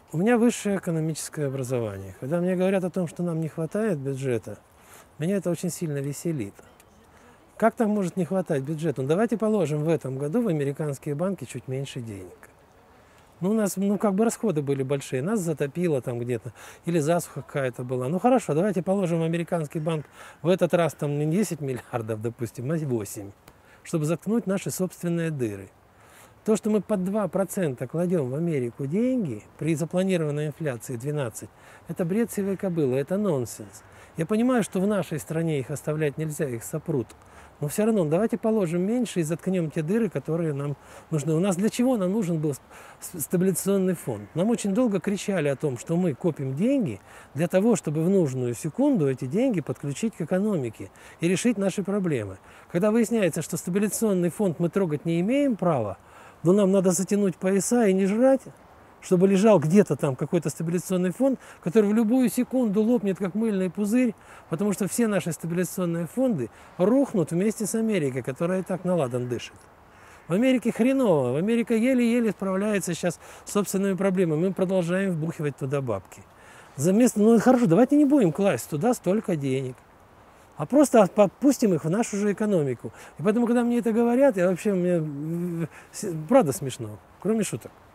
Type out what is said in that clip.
У меня высшее экономическое образование. Когда мне говорят о том, что нам не хватает бюджета, меня это очень сильно веселит. Как там может не хватать бюджета? Ну, давайте положим в этом году в американские банки чуть меньше денег. Ну, у нас, как бы расходы были большие, нас затопило там где-то, или засуха какая-то была. Ну, хорошо, давайте положим в американский банк в этот раз там не 10 миллиардов, допустим, а 8, чтобы заткнуть наши собственные дыры. То, что мы под 2% кладем в Америку деньги при запланированной инфляции 12%, это бред сивой кобылы, это нонсенс. Я понимаю, что в нашей стране их оставлять нельзя, их сопрут. Но все равно давайте положим меньше и заткнем те дыры, которые нам нужны. У нас для чего нам нужен был стабилизационный фонд? Нам очень долго кричали о том, что мы копим деньги для того, чтобы в нужную секунду эти деньги подключить к экономике и решить наши проблемы. Когда выясняется, что стабилизационный фонд мы трогать не имеем права, но нам надо затянуть пояса и не жрать, чтобы лежал где-то там какой-то стабилизационный фонд, который в любую секунду лопнет, как мыльный пузырь, потому что все наши стабилизационные фонды рухнут вместе с Америкой, которая и так наладан дышит. В Америке хреново, в Америка еле-еле справляется сейчас с собственными проблемами, мы продолжаем вбухивать туда бабки. Ну хорошо, давайте не будем класть туда столько денег, а просто попустим их в нашу же экономику. И поэтому, когда мне это говорят, мне правда смешно, кроме шуток.